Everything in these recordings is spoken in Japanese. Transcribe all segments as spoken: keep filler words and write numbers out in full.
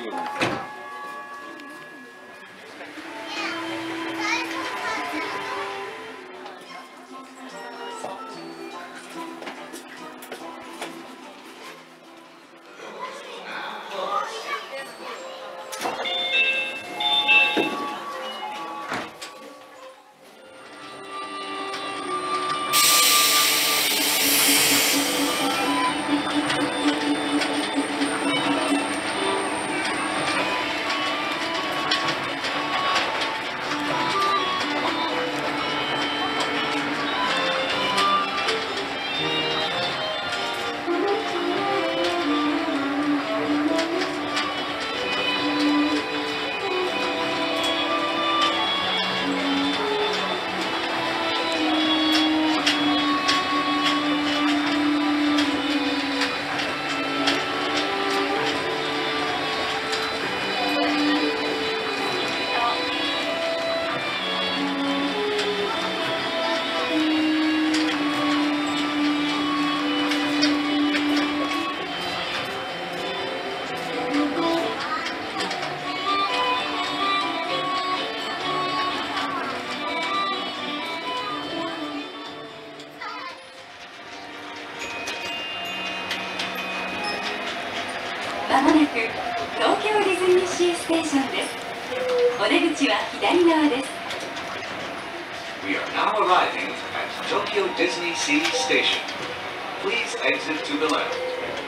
まもなく東京ディズニーシーステーションです。お出口は左側です。 We are now arriving at Tokyo Disney Sea Station. Please exit to the left.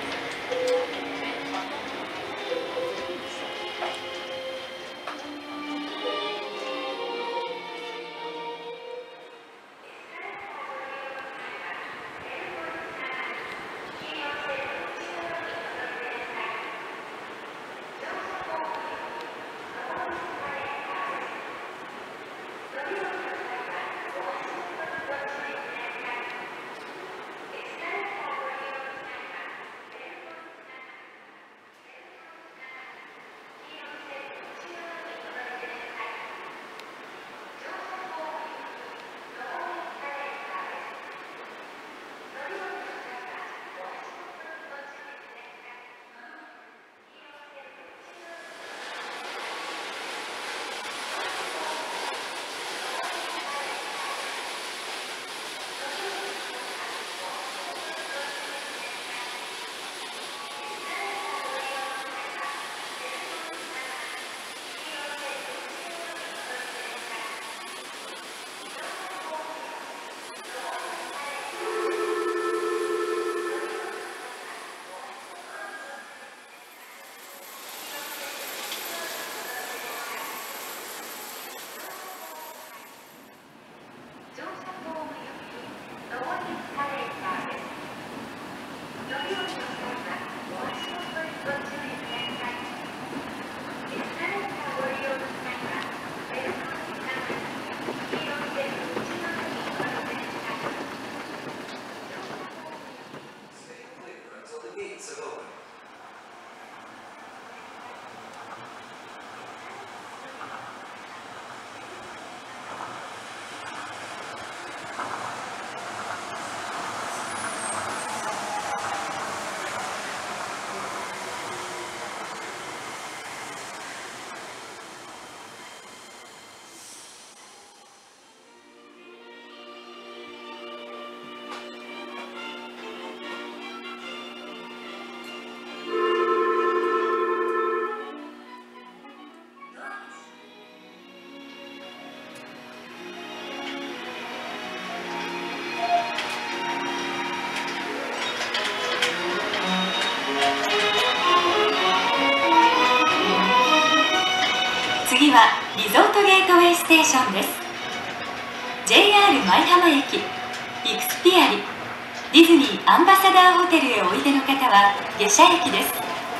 次はリゾートゲートウェイステーションです。 ジェイアール 舞浜駅、イクスピアリ、ディズニーアンバサダーホテルへおいでの方は下車駅です。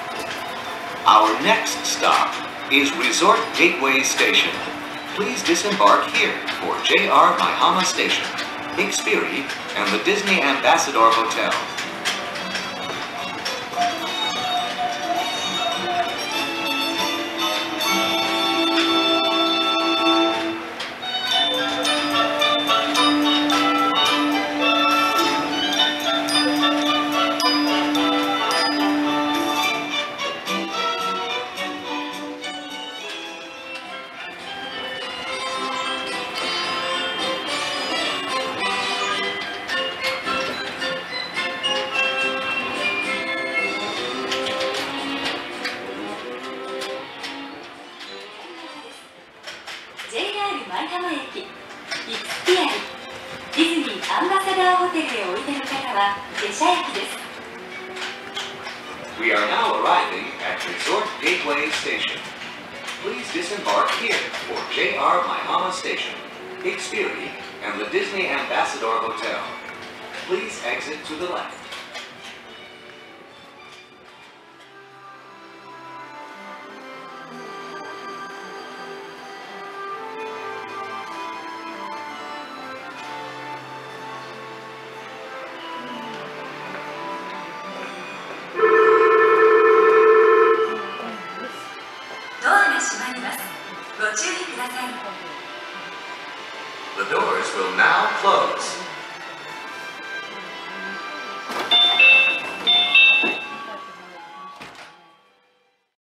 Our next stop is Resort Gateway Station. Please disembark here for J R Maihama Station, Ikspiari, and the Disney Ambassador Hotel. は下車駅です。 We are now arriving at Resort Gateway Station. Please disembark here for J R Maihama Station, Ikespiri, and the Disney Ambassador Hotel. Please exit to the left. ドアが閉まります。ご注意ください。 The doors will now close.